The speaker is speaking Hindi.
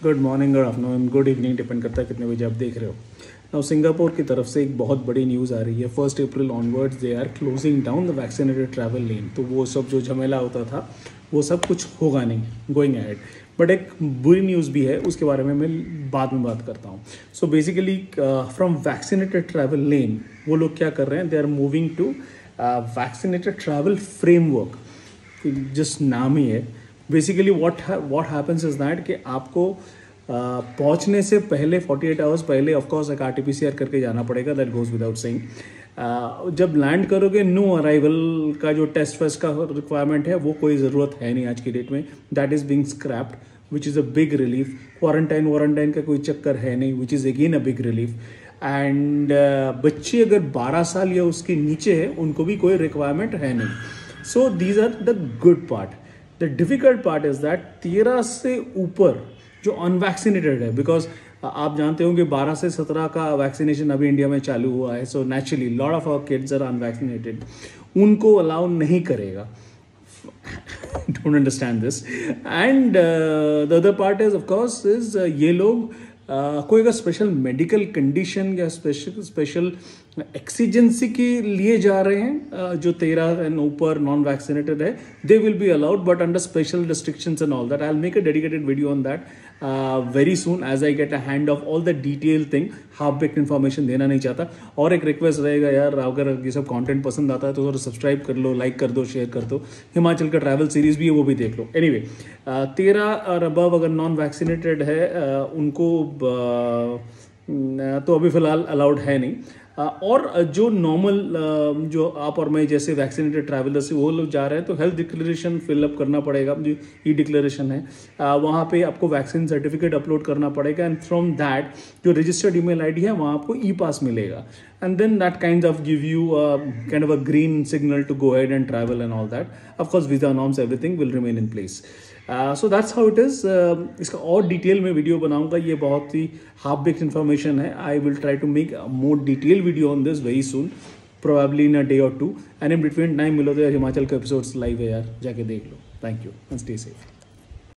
Good morning, good afternoon, good evening, depend करता है कितने बजे आप देख रहे हो। नाउ सिंगापुर की तरफ से एक बहुत बड़ी न्यूज़ आ रही है। 1 April onwards they are closing down the vaccinated travel lane. तो वो सब जो झमेला होता था वो सब कुछ होगा नहीं गोइंग अहेड। बट एक बुरी न्यूज़ भी है, उसके बारे में मैं बाद में बात करता हूँ। So basically from vaccinated travel lane वो लोग क्या कर रहे हैं, they are moving to vaccinated travel framework. Just नाम ही है। Basically what happens is that कि आपको पहुंचने से पहले 48 आवर्स पहले ऑफकोर्स एक RT-PCR करके जाना पड़ेगा, दैट गोज विदाउट सेइंग। जब लैंड करोगे नो अराइवल का जो टेस्ट फेस्ट का रिक्वायरमेंट है वो कोई ज़रूरत है नहीं आज की डेट में, that is being scrapped which is a big relief. Quarantine का कोई चक्कर है नहीं, which is again a big relief. And बच्चे अगर 12 साल या उसके नीचे है उनको भी कोई रिक्वायरमेंट है नहीं। So these are the good part. The difficult part is that 13 से ऊपर जो अनवैक्सीनेटेड है, बिकॉज आप जानते हो कि 12 से 17 का वैक्सीनेशन अभी इंडिया में चालू हुआ है। So naturally lot of our kids are unvaccinated, उनको अलाउ नहीं करेगा। Don't understand this. And the other part is of course is ये लोग कोई अगर स्पेशल मेडिकल कंडीशन या स्पेशल एक्सीजेंसी के लिए जा रहे हैं, जो 13 एंड ऊपर नॉन वैक्सीनेटेड है, they will be allowed but under special restrictions and all that. I will make a dedicated video on that very soon as I get a hand of all the detail thing. Half baked information देना नहीं चाहता। और एक रिक्वेस्ट रहेगा यार, अगर ये सब कंटेंट पसंद आता है तो जरा सब्सक्राइब कर लो, लाइक कर दो, शेयर कर दो। हिमाचल का ट्रैवल सीरीज भी है, वो भी देख लो। एनीवे 13 और अबव अगर नॉन वैक्सीनेटेड है उनको तो अभी फिलहाल अलाउड है नहीं। और जो नॉर्मल जो आप और मैं जैसे वैक्सीनेटेड ट्रैवलर्स वो लोग जा रहे हैं तो हेल्थ डिक्लेरेशन फिलअप करना पड़ेगा, जो ई डिक्लेरेशन है वहाँ पे आपको वैक्सीन सर्टिफिकेट अपलोड करना पड़ेगा। एंड फ्रॉम दैट जो रजिस्टर्ड ईमेल आईडी है वहाँ आपको ई पास मिलेगा। And then that kind of give you kind of a green signal to go ahead and travel and all that. Of course visa norms everything will remain in place. So that's how it is. इसका और डिटेल में वीडियो बनाऊंगा, ये बहुत ही हाफ बेक्ड इन्फॉर्मेशन है। I will try to make more detail video on this very soon, probably in a day और 2। एंड इन बिटवीन टाइम मिलो तो यार हिमाचल के एपिसोड्स लाइव है यार, जाके देख लो। Thank you and stay safe.